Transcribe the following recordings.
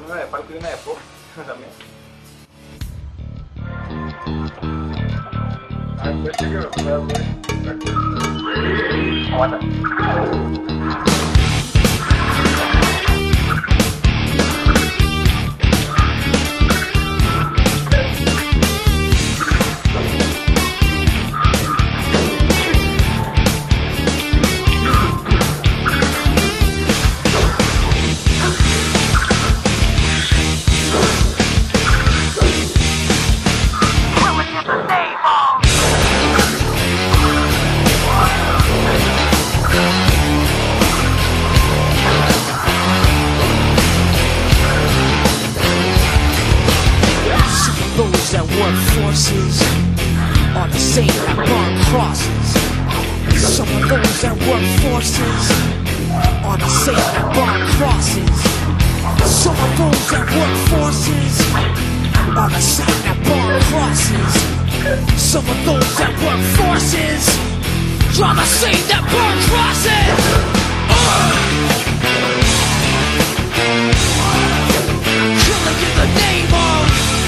Uno de palco y una de pop también. A ver, pues, que lo puedo ver. Aguanta. Forces are the same that burn crosses. Some of those that work forces are the same that burn crosses. Some of those that work forces are the same that burn crosses. Some of those that work forces are the same that burn crosses. Killing in the name of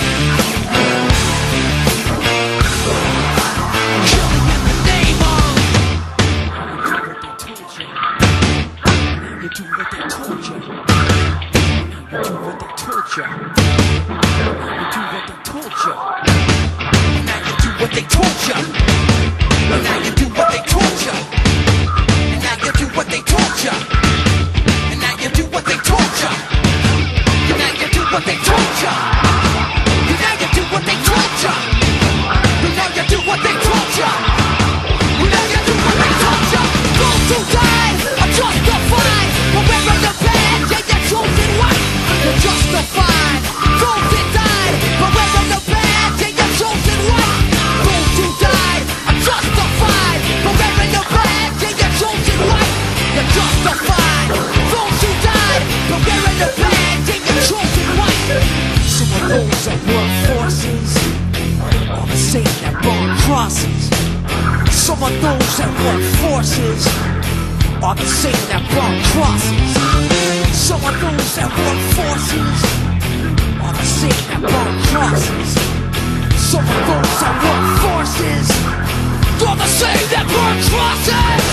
some of those that work forces are the same that burn crosses. Some of those that work forces are the same that burn crosses. Some of those that work forces are the same that burn crosses.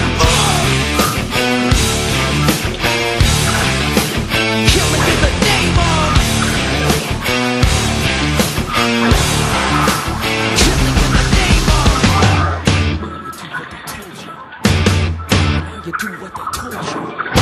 Killing in the name of you do what they told you.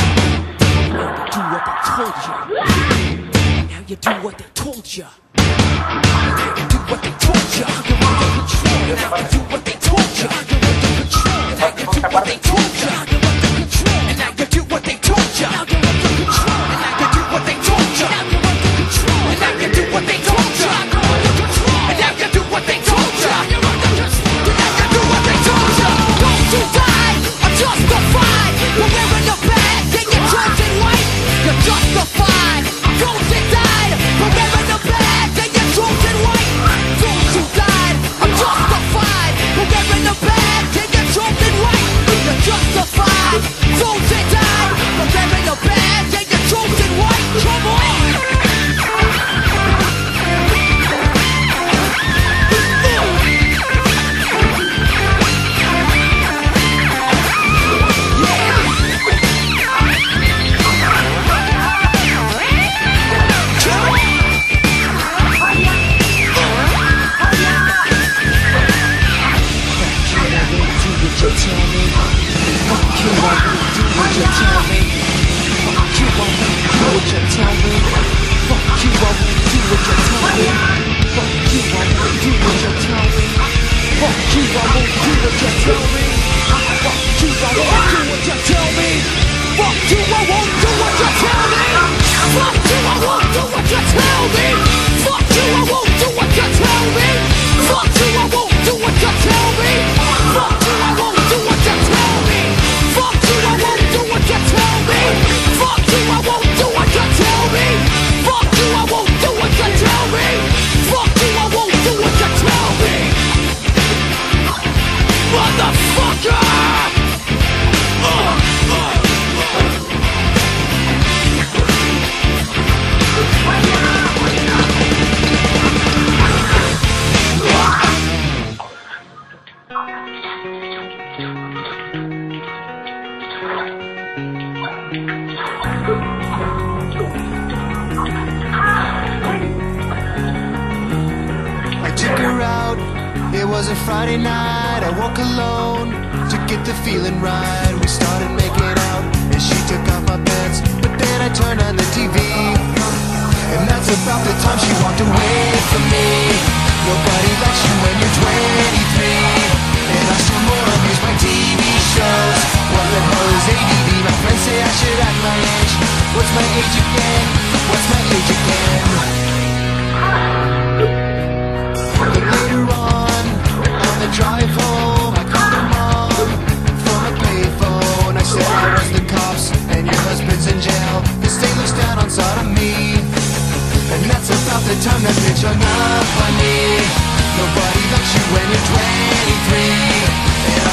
Now you do what they told you. Now you do what they told you. You're under control. Now you do what they told you. You're under control. Now you do what they told you. You're under control. And now you do what they told you. You're under control. And now you do what they told you. You're under control. And now you do what they told you. You're under control. And now you do what they told you. You're under control. And now you do what they told you. Don't you die? I'm justified. You're wearing a badge and you're dressed in white. You're justified. Those that died. You're wearing a badge and you're dressed in white. Those who died. I'm justified. You're wearing a badge and you're dressed in white. You're justified. Those that died. You're wearing a badge and you're dressed in white. Come on. Motherfucker! took her out. It was a Friday night. I woke alone to get the feeling right. We started making out and she took off my pants, but then I turned on the TV, and that's about the time she walked away from me. Nobody likes you when you're 23, and I still more amuse by TV shows. What the hell is ADD? My friends say I should act my age. What's my age again? What's my age again? But later on the drive home, I called her mom from a payphone. I said I was the cops and your husband's in jail 'cause they looked down on sodomy. And that's about the time that bitch hung up on me. Nobody likes you when you're 23, and